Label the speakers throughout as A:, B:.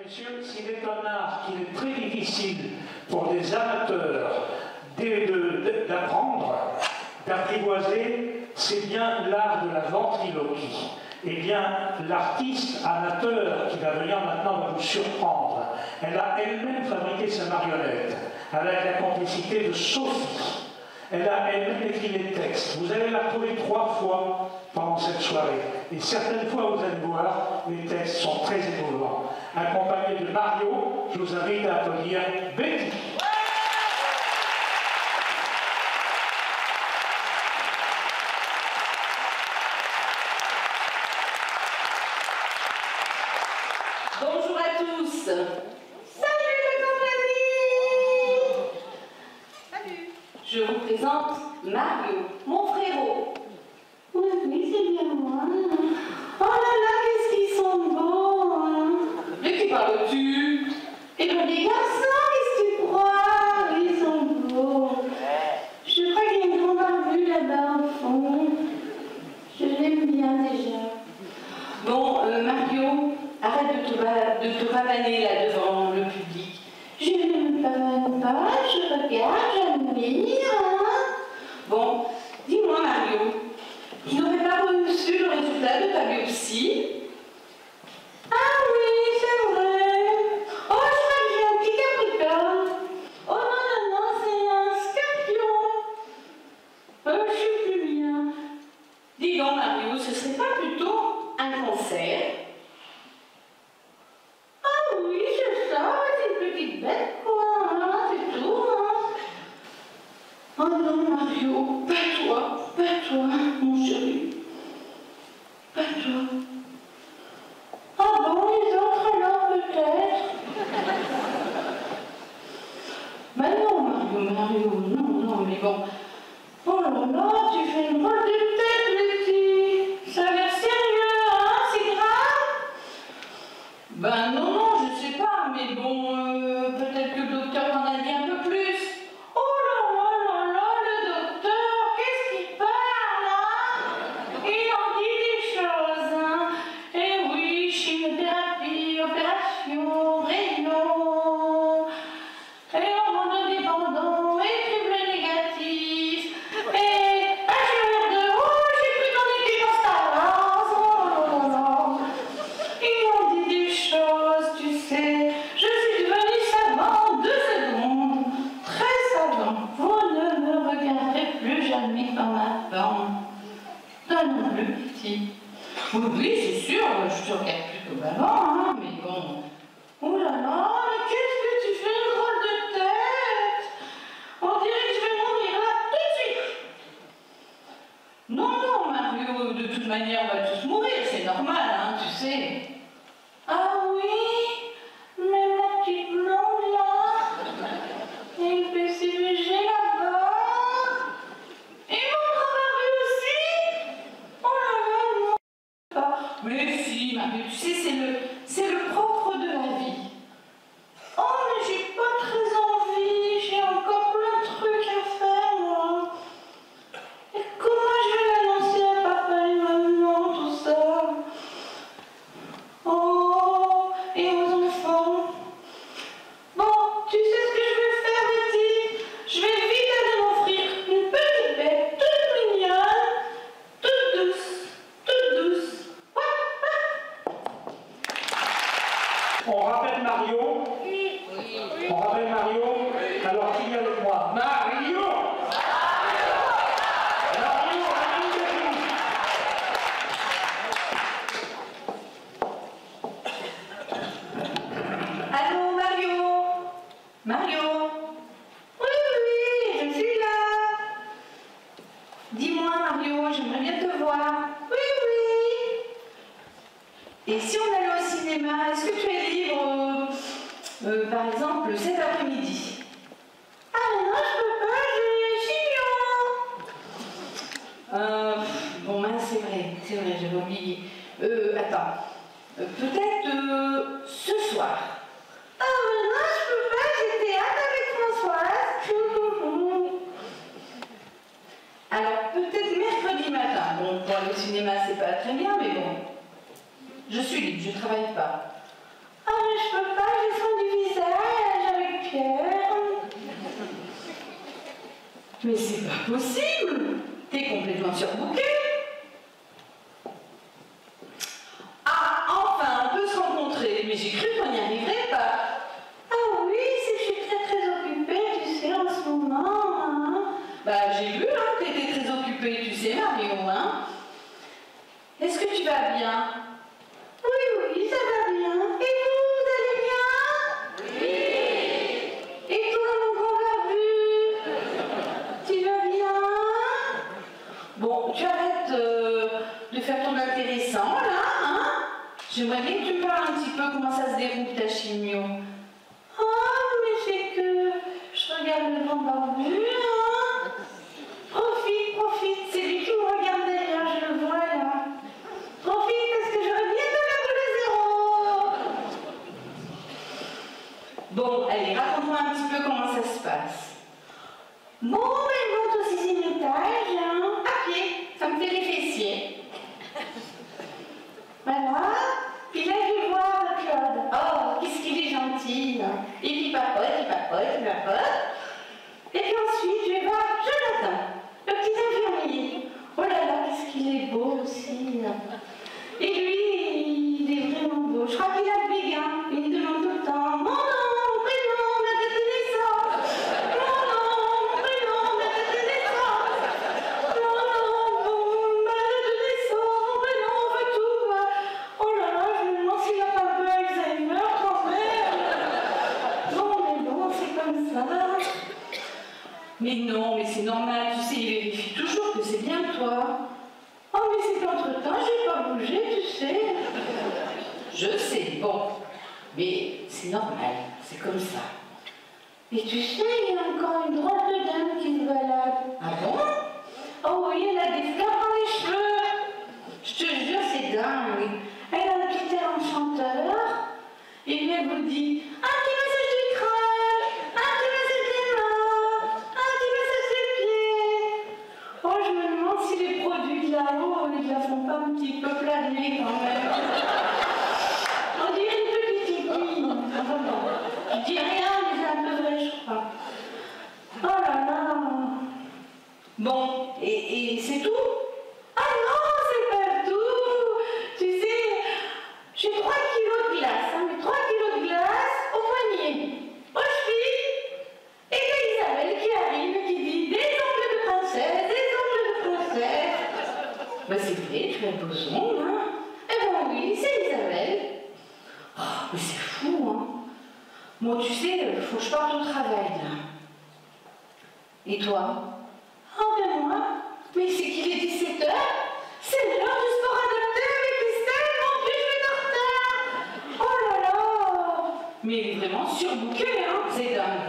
A: messieurs, s'il est un art qu'il est très difficile pour des amateurs d'apprendre, d'apprivoiser, c'est bien l'art de la ventriloquie. Eh bien, l'artiste amateur qui va venir maintenant va vous surprendre. Elle a elle-même fabriqué sa marionnette avec la complicité de Sophie. Elle a elle-même écrit les textes. Vous allez la retrouver 3 fois pendant cette soirée. Et certaines fois, vous allez voir, les textes sont très émouvants. Accompagné de Mario, je vous invite à applaudir Betty.
B: Bonjour à tous. Salut la compagnie. Salut. Je vous présente Mario, mon frérot. Oui, c'est bien moi. Oh là là, qu'est-ce qu'ils sont beaux. De qui parles-tu? Eh bien, les garçons, qu'est-ce que tu crois? Ils sont beaux. Je crois qu'il y a une grande arbre là-bas au fond. Je l'aime bien déjà. Bon, Mario, arrête de te pavaner là devant le public. Je ne me pavane pas, je regarde, j'admire. Hein? Bon, dis-moi Mario, tu n'aurais pas reçu le résultat de ta biopsie? Ah oui, c'est vrai. Oh, je crois que j'ai un petit capricorne. Oh non, non, non, c'est un scorpion. Je suis plus bien. Dis donc Mario, ce serait pas plutôt un cancer? Ah oui, c'est ça, c'est une petite bête, quoi, hein, c'est tout, hein. Oh non, Mario, pas toi, mon chéri. Pas toi. Ah bon, les autres alors, peut-être? Ben non, Mario, non, mais bon. Oh là là, tu fais une drôle de tête, Betty. Ça a l'air sérieux, hein, c'est grave? Ben non, je sais pas, mais bon, peut-être que le docteur t'en a dit un peu plus. Oh là là, le docteur, qu'est-ce qu'il parle, hein? Il en dit des choses, hein? Eh oui, chimiothérapie, opération, rayon, et hormones indépendants, et triple négatif, et HER2, oh, j'ai cru qu'on était dans Star Wars, oh là là. Ils ont dit des choses, tu sais. Je suis devenue savant en 2 secondes. Très savant. Vous ne me regarderez plus jamais comme avant. Toi non plus, petit. Oui, c'est sûr, je te regarde plus comme avant, hein, mais bon. Oh là là, mais qu'est-ce que tu fais une drôle de tête? On dirait que je vais mourir là tout de suite. Non, Mario, de toute manière, on va tous mourir, c'est normal, hein, tu sais. Ah oui, mais ma petite blonde là, et le PCVG là-bas, et mon Mario aussi. Oh là là, non, pas. Mais si, Mario, tu sais, c'est le propre de la vie. Oh, mais j'ai pas très envie, j'ai encore plein de trucs à faire, moi. Et comment je vais l'annoncer à papa et maman, tout ça? Oh, et aux enfants. Bon, tu sais ce que je vais faire, Betty? Je vais vite aller m'offrir une petite bête toute mignonne, toute douce, toute douce.
A: On rappelle Mario.
B: Oui.
A: On rappelle Mario. Alors qui vient avec moi? Mario.
B: Allô, Mario? Mario? Oui, je suis là. Dis-moi, Mario, j'aimerais bien te voir. Oui. Et si on allait au cinéma, est-ce que tu es libre, par exemple, cet après-midi? Ah non, je peux pas, j'ai chignon. Bon, mince, c'est vrai, j'avais oublié. Attends, peut-être ce soir. Ah mais non, je peux pas, j'ai théâtre avec Françoise. Alors, peut-être mercredi matin. Bon, pour aller au cinéma, c'est pas très bien, mais bon. Je suis libre, je travaille pas. Ah mais je peux pas, Mais c'est pas possible! T'es complètement surbookée! Ah, enfin, on peut se rencontrer, mais j'ai cru qu'on n'y arriverait pas. Ah oui, c'est que je suis très occupée, tu sais, en ce moment. Hein. Bah, j'ai vu hein, que t'étais très occupée, tu sais, Marion. Hein. Est-ce que tu vas bien? Oui, ça va bien. Et vous allez bien? Oui. Et toi, mon grand barbu? Tu vas bien? Bon, tu arrêtes de faire ton intéressant, là, hein? J'aimerais bien que tu me parles un petit peu comment ça se déroule ta chimio. Ah, mais c'est que je regarde le grand barbu, hein? Profite, c'est lui qui me regarde d'ailleurs, je le vois là. Profite parce que j'aurais bientôt la boule à zéro. Bon, allez, raconte-moi un petit peu comment ça se passe. Bon, elle monte au 6e étage, hein, à pied, ça me fait les fessiers. Voilà. Puis là, je vais voir Claude. Oh, qu'est-ce qu'il est gentil. Et puis papote. Et puis ensuite, je vais voir Jonathan, le petit infirmier. Oh là là, qu'est-ce qu'il est beau aussi. Et lui, il est vraiment beau. Je crois qu'il a le béguin. Il me demande tout le temps, mon nom, mon prénom, ma date de naissance. Mon nom, mon prénom, ma date de naissance. Mon nom, ma date de naissance, mon prénom, on veut tout. Quoi. Oh là là, je me demande s'il n'a pas un peu Alzheimer quand même. Non, mais bon, c'est comme ça. Mais non, mais c'est normal, tu sais, il vérifie toujours que c'est bien toi. Oh, mais c'est qu'entre-temps, je n'ai pas bougé, tu sais. Je sais, bon. Mais c'est normal, c'est comme ça. Et tu sais, il y a encore une drôle de dame qui se balade. Ah bon? Oh oui, elle a des fleurs dans les cheveux. Je te jure, c'est dingue. Elle a un petit air enchanteur. Et puis elle vous dit, un petit massage du crâne, un petit massage des mains, un petit massage des pieds. Oh, je me demande si les produits de là-haut, ils la font pas un petit peu planer quand même. On dirait une petite aiguille. Enfin bon, je dis rien, mais c'est un peu vrai, je crois. Oh là là. Bon, et c'est tout? Ah non, c'est pas tout. Tu sais, j'ai 3 kilos de glace, hein, mais 3 kilos de glace au poignet, aux chevilles, et t'as Isabelle qui arrive et qui dit des ongles de princesse, des ongles de princesse. Ben c'est vrai, tu as beau son, hein? Eh ben oui, c'est Isabelle. Oh, mais c'est fou, hein? Bon, tu sais, il faut que je parte au travail, là. Et toi? Oh ben moi, mais c'est qu'il est 17h, c'est l'heure du sport adapté avec Christelle, mon Dieu, je vais être en retard. Oh là là. Mais il est vraiment surbooké, hein, c'est dingue.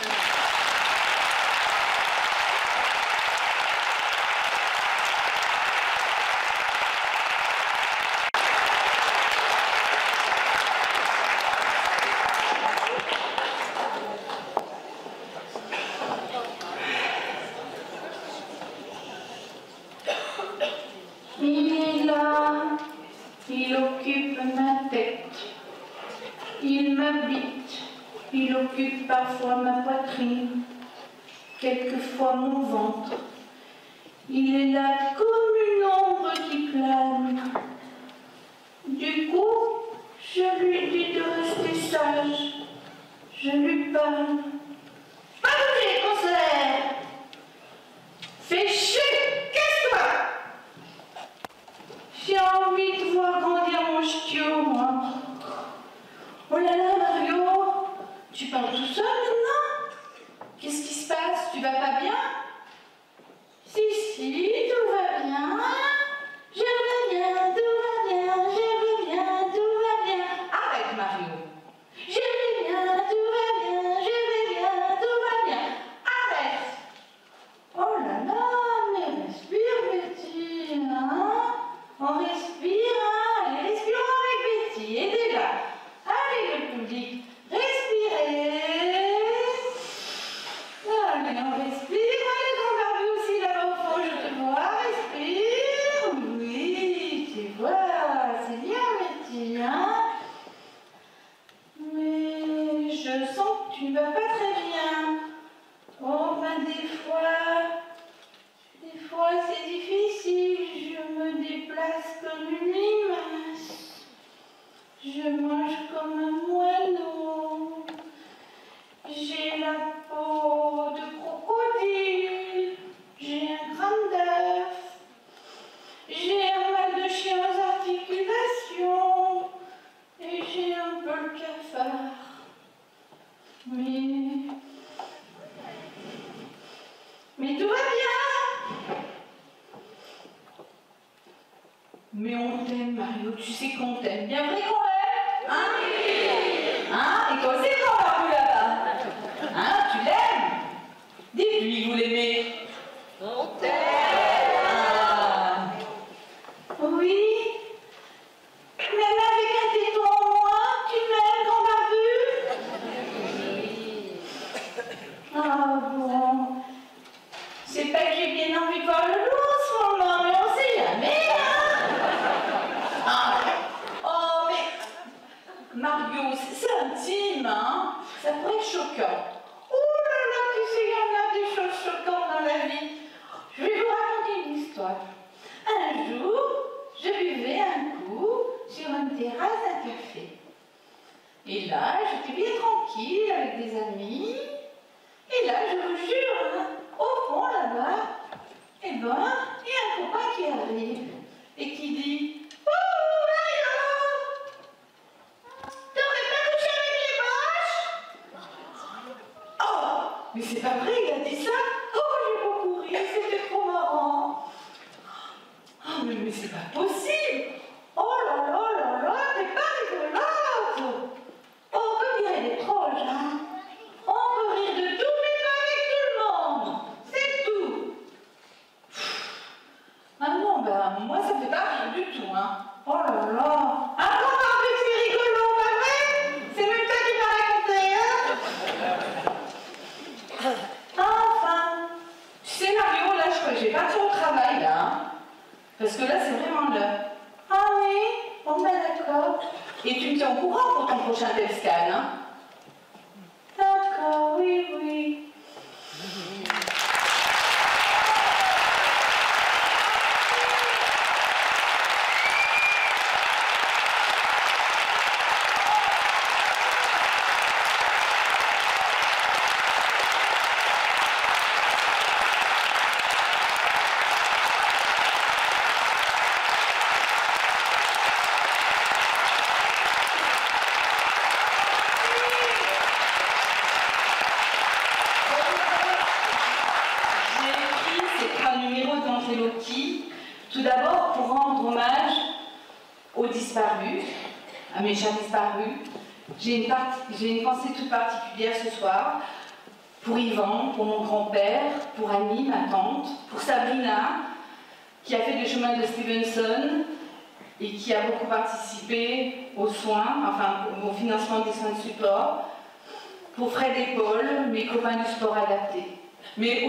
B: Il est là, il occupe ma tête, il m'habite, il occupe parfois ma poitrine, quelquefois mon ventre. Il est là comme une ombre qui plane. Du coup, je lui dis de rester sage. Je lui parle. Pas bouger, concert! Fais chier! Casse-toi! J'ai envie de voir grandir mon ch'tio, moi. Oh là là, Mario, tu parles tout seul maintenant? Qu'est-ce qui se passe? Tu vas pas bien? Si, tout va bien. Je vais bien, tout va bien. Je vais bien, tout va bien. Arrête, Mario. Je vais bien, tout va bien. Je vais bien, tout va bien. Arrête. Oh là là, mais respire, Betty, hein? On respire, hein? Allez, respirons avec Betty. Aidez-la. Allez, le public, respirez. Allez, on respire. Allez, grand barbu aussi là-bas au fond, je te vois. Respire. Oui, tu vois, c'est bien, Betty, hein? Mais je sens que tu ne vas pas très bien. Oh, ben des fois, parfois c'est difficile, je me déplace comme une limace. Je mange comme un moineau. J'ai la peau de crocodile. J'ai un crâne d'œuf. J'ai un mal de chien aux articulations. Et j'ai un peu le cafard. Mais tout va bien. Mais on t'aime, Mario, tu sais qu'on t'aime. Bien vrai qu'on l'aime, hein? Hein? Et qu'on sait qu'on va plus là-bas. Hein? Tu l'aimes? Dites-lui que vous l'aimez. On t'aime. Ah. Oui. Même avec un téton en moins, tu m'aimes quand t'as vu? Ah bon. C'est pas que j'ai bien envie de voir le loup en ce moment, mais on sait jamais, hein? Ah. Oh, mais Mario, c'est intime, hein? Ça pourrait être choquant. Oh là là, tu sais, il y en a des choses choquantes dans la vie. Je vais vous raconter une histoire. Un jour, je buvais un coup sur une terrasse d'un café. Et là, j'étais bien tranquille avec des amis. Et là, je vous jure, hein, au fond là-bas, eh ben, il y a un copain qui arrive et qui dit: oh, Mario, t'aurais pas couché avec les moches? Oh, mais c'est pas vrai, il a dit ça. Oh, j'ai beaucoup ri, c'était trop marrant. Oh, mais c'est pas possible. Oh là là là là, t'es pas rigolote. Oh, comme dirait les proches, hein. On peut rire de tout, mais pas avec tout le monde. C'est tout. Ah non, ben, moi, ça me fait pas rire du tout, hein. Oh là là. Ah non, mais c'est rigolo, pas vrai? C'est même ça qui m'a raconté, hein. Enfin. Tu sais, Mario, là, je crois que j'ai pas trop au travail, là, hein. Parce que là, c'est vraiment l'heure. Ah oui? Bon, ben, d'accord. Et tu me tiens au courant pour ton prochain Tescan, hein? D'accord, oui, oui. Tout d'abord, pour rendre hommage aux disparus, à mes chers disparus, j'ai une pensée toute particulière ce soir pour Yvan, pour mon grand-père, pour Annie, ma tante, pour Sabrina, qui a fait le chemin de Stevenson et qui a beaucoup participé aux soins, enfin au financement des soins de support, pour Fred et Paul, mes copains du sport adapté, mais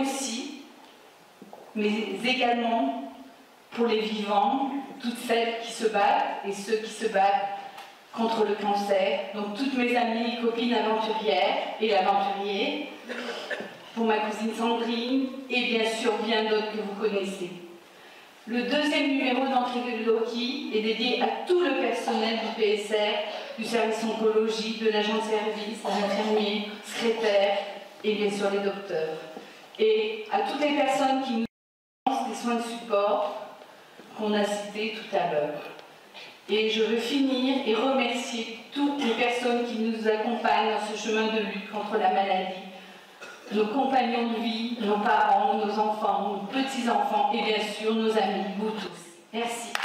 B: également pour les vivants, toutes celles qui se battent et ceux qui se battent contre le cancer, donc toutes mes amies et copines aventurières et aventuriers, pour ma cousine Sandrine et bien sûr bien d'autres que vous connaissez. Le deuxième numéro d'Antriloquie est dédié à tout le personnel du PSR, du service oncologie, de l'agent de service, des infirmiers, secrétaires et bien sûr les docteurs. Et à toutes les personnes qui nous donnent des soins de support qu'on a cités tout à l'heure. Et je veux finir et remercier toutes les personnes qui nous accompagnent dans ce chemin de lutte contre la maladie, nos compagnons de vie, nos parents, nos enfants, nos petits-enfants et bien sûr nos amis, vous tous. Merci.